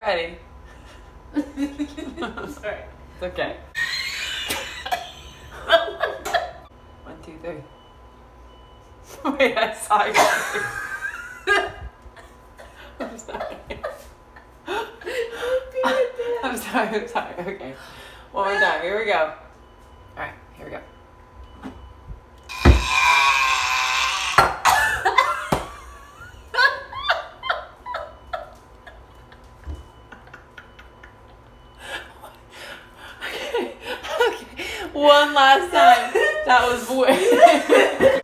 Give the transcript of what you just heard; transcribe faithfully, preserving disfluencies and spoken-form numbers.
Ready? I'm sorry. It's okay. One, two, three. Wait, I saw you. I'm sorry. I'm sorry, I'm sorry. Okay. One more time. Here we go. Alright, here we go. Okay. Okay. One last time. That was way.